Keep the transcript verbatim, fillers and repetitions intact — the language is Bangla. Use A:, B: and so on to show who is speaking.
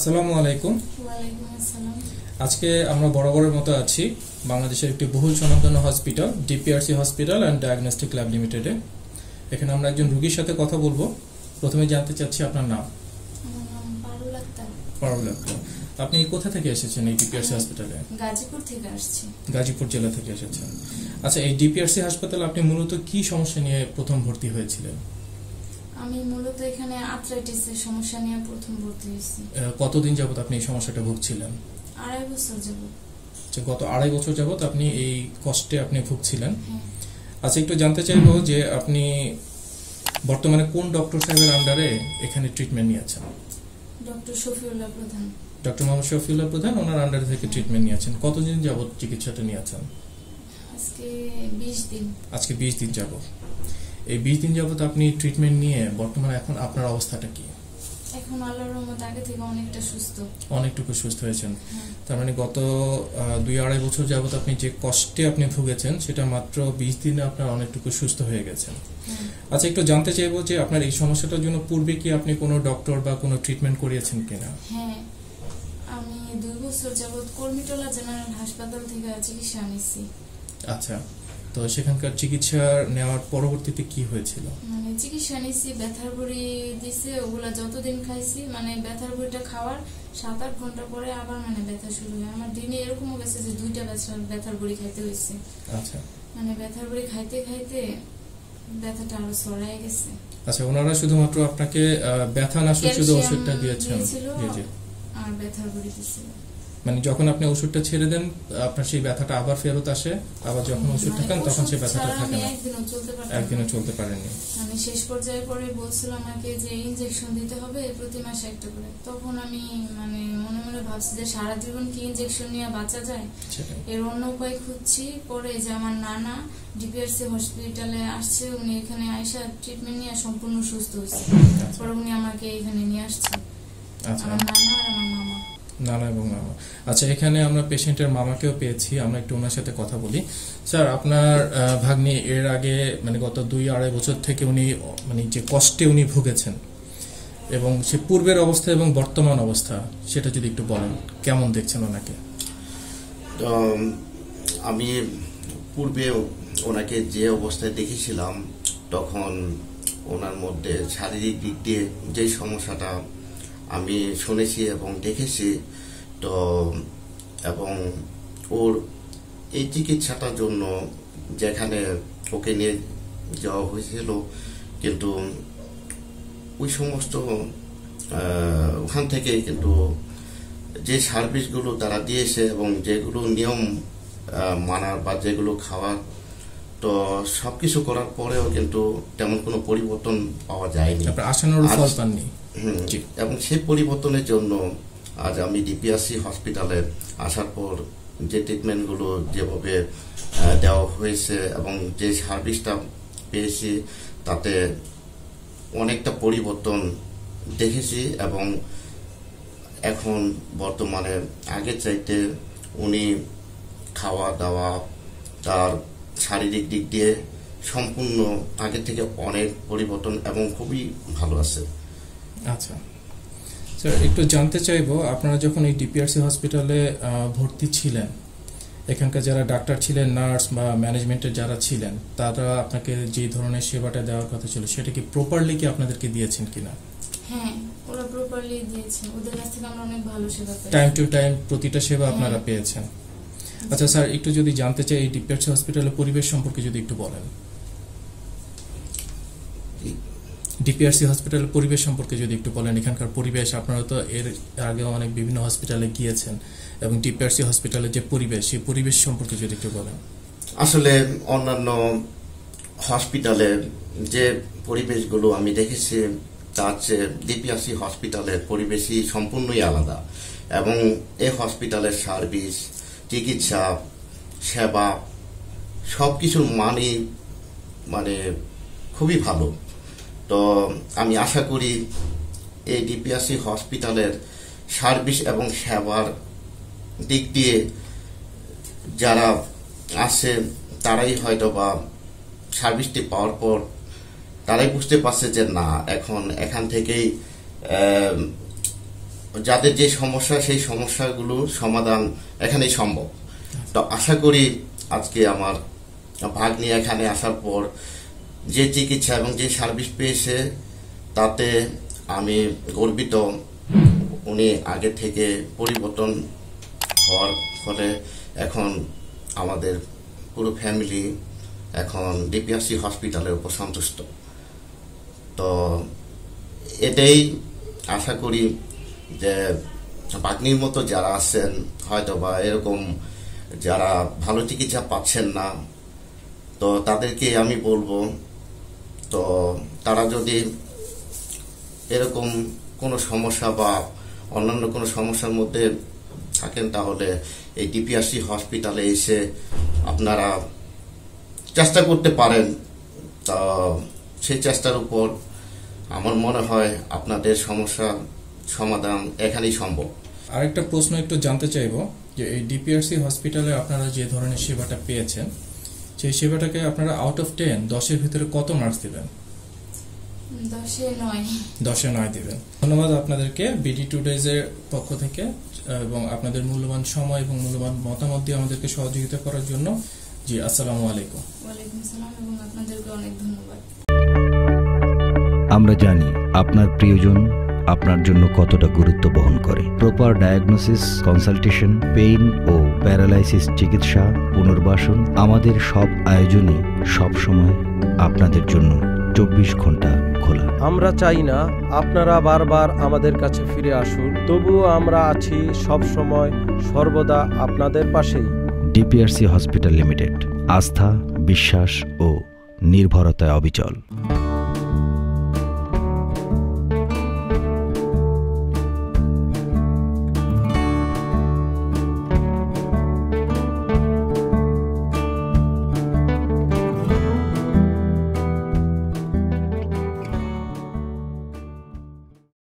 A: আসসালামু আলাইকুম।
B: ওয়ালাইকুম আসসালাম।
A: আজকে আমরা বরাবরের মতো আছি বাংলাদেশের একটি বহুল স্বনামধন্য hospital DPRC hospital and diagnostic lab লিমিটেডে। এখানে আমরা একজন রোগীর সাথে কথা বলবো। প্রথমে জানতে চাচ্ছি আপনার নাম।
B: আমার নাম পারুল আক্তার।
A: পারুল আক্তার, আপনি কোথা থেকে এসেছেন এই ডিপিআরসি হসপিটালে?
B: গাজীপুর থেকে আসছি।
A: গাজীপুর জেলা থেকে এসেছেন। আচ্ছা, এই ডিপিআরসি হাসপাতালে আপনি মূলত কি সমস্যা নিয়ে প্রথম ভর্তি হয়েছিলেন?
B: আমি মূলত এখানে আর্থ্রাইটিসের সমস্যা নিয়ে প্রথম ভর্তি হয়েছি।
A: কতদিন যাবত আপনি এই সমস্যাটা ভুগছিলেন?
B: আড়াই বছর যাবত।
A: আচ্ছা, গত আড়াই বছর যাবত আপনি এই কষ্টে আপনি ভুগছিলেন।
B: হ্যাঁ।
A: আচ্ছা, একটু জানতে চাইবো যে আপনি বর্তমানে কোন ডক্টর সাহেবের আন্ডারে এখানে ট্রিটমেন্ট নিয়েছেন?
B: ডক্টর শফিউল্লাহ প্রধান।
A: ডক্টর মোহাম্মদ শফিউল্লাহ প্রধান, ওনার আন্ডারে থেকে ট্রিটমেন্ট নিয়েছেন। কতদিন যাবত চিকিৎসাটা নিয়েছেন?
B: আজকে বিশ দিন।
A: আজকে বিশ দিন যাবত। এই বিশ দিন যাবত আপনি ট্রিটমেন্ট নিয়ে বর্তমানে এখন আপনার অবস্থাটা কি?
B: এখন আল্লাহর রহমতে আগে থেকে অনেকটা সুস্থ।
A: অনেকটুকু সুস্থ হয়েছেন।
B: হ্যাঁ।
A: তার মানে গত দুই আড়াই বছর যাবত আপনি যে কষ্টে আপনি ভুগেছেন সেটা মাত্র বিশ দিনে আপনার অনেকটুকু সুস্থ হয়ে গেছেন।
B: হ্যাঁ।
A: আচ্ছা, একটু জানতে চাইবো যে আপনার এই সমস্যাটার জন্য পূর্বে কি আপনি কোনো ডক্টর বা কোনো ট্রিটমেন্ট করিয়েছেন কিনা?
B: হ্যাঁ, আমি দুই বছর যাবত কর্মীটোলা জেনারেল হাসপাতাল থেকে চিকিৎসা নিয়েছি।
A: আচ্ছা, তো সেখানকার চিকিৎসা নেওয়ার পরবর্তীতে কি হয়েছিল?
B: মানে চিকিৎসা নিয়েছি, ব্যথার বড়ি দিছে, ওগুলা যতদিন খাইছি মানে ব্যথার বড়িটা খাওয়ার সাত আট ঘন্টা পরে আবার মানে ব্যথা শুরু হয়। আমার দিনে এরকমও গেছে যে দুইটা ব্যথার বড়ি খাইতে হয়েছে।
A: আচ্ছা,
B: মানে ব্যথার বড়ি খাইতে খাইতে ব্যথাটা আরো ছড়ায় গেছে।
A: আচ্ছা, ওনারা শুধুমাত্র আপনাকে ব্যথা নাশক শুধু ওষুধটা দিয়েছেন? জি জি।
B: আর ব্যথার বড়ি দিয়েছিল।
A: মানে যখন আপনি ওষুধটা ছেড়ে দেন আপনার সেই ব্যথাটা আবার ফেরত আসে, আবার যখন ওষুধটা খান তখন সেই ব্যথাটা থাকে না? একদিনও চলতে পারেনি।
B: আমি শেষ পর্যায়ে পরে বলছিল আমাকে যে ইনজেকশন দিতে হবে প্রতি মাসে একটা করে। তখন আমি মানে মনে মনে ভাবছি যে সারা জীবন কি ইনজেকশন নিয়ে বাঁচা যায়, এর অন্য উপায় খুঁজছি। পরে যে আমার নানা ডিপিআরসি হসপিটালে আসছে, উনি এখানে আইসা ট্রিটমেন্ট নিয়ে সম্পূর্ণ সুস্থ হয়েছে। পরে উনি আমাকে এখানে নিয়ে আসছে, আমার নানা আর আমার মামা।
A: নানা এবং মামা। আচ্ছা, এখানে আমরা পেশেন্টের মামাকেও পেয়েছি, আমরা একটু ওনার সাথে কথা বলি। স্যার, আপনার ভাগ্নি এর আগে মানে গত দুই আড়াই বছর থেকে উনি মানে যে কষ্টে উনি ভুগেছেন এবং সে পূর্বের অবস্থা এবং বর্তমান অবস্থা সেটা যদি একটু বলেন, কেমন দেখছেন ওনাকে?
C: আমি পূর্বে ওনাকে যে অবস্থায় দেখেছিলাম তখন ওনার মধ্যে শারীরিক দিক দিয়ে যে সমস্যাটা আমি শুনেছি এবং দেখেছি, তো এবং ওর এই চিকিৎসাটার জন্য যেখানে ওকে নিয়ে যাওয়া হয়েছিল, কিন্তু ওই সমস্ত ওখান থেকে কিন্তু যে সার্ভিসগুলো তারা দিয়েছে এবং যেগুলো নিয়ম মানার বা যেগুলো খাওয়ার, তো সবকিছু করার পরেও কিন্তু তেমন কোনো পরিবর্তন পাওয়া যায়নি। এবং সেই পরিবর্তনের জন্য আজ আমি ডিপিআরসি হসপিটালে আসার পর যে ট্রিটমেন্টগুলো যেভাবে দেওয়া হয়েছে এবং যে সার্ভিসটা পেয়েছি তাতে অনেকটা পরিবর্তন দেখেছি। এবং এখন বর্তমানে আগের চাইতে উনি খাওয়া দাওয়া তার শারীরিক দিক দিয়ে সম্পূর্ণ আগের থেকে অনেক পরিবর্তন এবং খুবই ভালো আছে।
A: আচ্ছা স্যার, একটু জানতে চাইবো, আপনারা যখন এই ডিপিআরসি হসপিটালে ভর্তি ছিলেন, এখানকার যারা ডাক্তার ছিলেন, নার্স বা ম্যানেজমেন্টের যারা ছিলেন, তারা আপনাকে যে ধরনের সেবাটা দেওয়ার কথা ছিল সেটা কি প্রপারলি কি আপনাদেরকে দিয়েছেন কিনা?
B: হ্যাঁ, ওরা প্রপারলি দিয়েছে। ওদের কাছ থেকে আমরা অনেক ভালো সেবা পেয়েছি।
A: টাইম টু টাইম প্রতিটা সেবা আপনারা পেয়েছেন। আচ্ছা স্যার, একটু যদি জানতে চাই এই ডিপিআরসি হসপিটালের পরিবেশ সম্পর্কে যদি একটু বলেন। ডিপিআরসি হসপিটালের পরিবেশ সম্পর্কে যদি একটু বলেন। এখানকার পরিবেশ, আপনারা তো এর আগে অনেক বিভিন্ন হসপিটালে গিয়েছেন, এবং ডিপিআরসি হসপিটালের যে পরিবেশ, সেই পরিবেশ সম্পর্কে যদি একটু বলেন।
C: আসলে অন্যান্য হসপিটালে যে পরিবেশগুলো আমি দেখেছি তার চেয়ে ডিপিআরসি হসপিটালের পরিবেশই সম্পূর্ণই আলাদা। এবং এই হসপিটালের সার্ভিস, চিকিৎসা, সেবা সব কিছুর মানই মানে খুবই ভালো। তো আমি আশা করি এই ডিপিআরসি হসপিটালের সার্ভিস এবং সেবার দিক দিয়ে যারা আছে তারাই হয়তো বা সার্ভিসটি পাওয়ার পর তারাই বুঝতে পারছে যে না, এখন এখান থেকেই যাদের যে সমস্যা সেই সমস্যাগুলো সমাধান এখানেই সম্ভব। তো আশা করি আজকে আমার ভাগ্নি এখানে আসার পর যে চিকিৎসা এবং যে সার্ভিস পেয়েছে তাতে আমি গর্বিত। উনি আগে থেকে পরিবর্তন হওয়ার ফলে এখন আমাদের পুরো ফ্যামিলি এখন ডিপিআরসি হসপিটালের উপর সন্তুষ্ট। তো এটাই আশা করি যে ভাগ্নির মতো যারা আছেন হয়তো বা এরকম যারা ভালো চিকিৎসা পাচ্ছেন না, তো তাদেরকে আমি বলবো তো তারা যদি এরকম কোনো সমস্যা বা অন্যান্য কোনো সমস্যার মধ্যে থাকেন তাহলে এই ডিপিআরসি হসপিটালে এসে আপনারা চেষ্টা করতে পারেন। তা সেই চেষ্টার উপর আমার মনে হয় আপনাদের সমস্যা সমাধান এখানেই সম্ভব।
A: আরেকটা প্রশ্ন একটু জানতে চাইবো যে এই ডিপিআরসি হসপিটালে আপনারা যে ধরনের সেবাটা পেয়েছেন সেই সেবাটাকে আপনারা আউট অফ টেন দশের ভিতরে কত মার্কস দিবেন?
B: দশে নয়।
A: দশে নয় দিবেন। ধন্যবাদ আপনাদেরকে বিডি টুডেজ এর পক্ষ থেকে এবং আপনাদের মূল্যবান সময় এবং মূল্যবান মতামত দিয়ে আমাদেরকে সহযোগিতা করার জন্য। জি, আসসালামু আলাইকুম।
B: ওয়ালাইকুম আসসালাম এবং আপনাদেরকে অনেক ধন্যবাদ।
D: আমরা জানি আপনার প্রিয়জন আপনার জন্য কতটা গুরুত্ব বহন করে। প্রপার ডায়াগনোসিস, কনসালটেশন, পেইন ও প্যারালাইসিস চিকিৎসা, পুনর্বাসন, আমাদের সব আয়োজনই সবসময় আপনাদের জন্য চব্বিশ ঘন্টা খোলা।
E: আমরা চাই না আপনারা বারবার আমাদের কাছে ফিরে আসুন, তবুও আমরা আছি সব সময় সর্বদা আপনাদের পাশেই।
D: ডিপিআরসি হসপিটাল লিমিটেড, আস্থা, বিশ্বাস ও নির্ভরতায় অবিচল।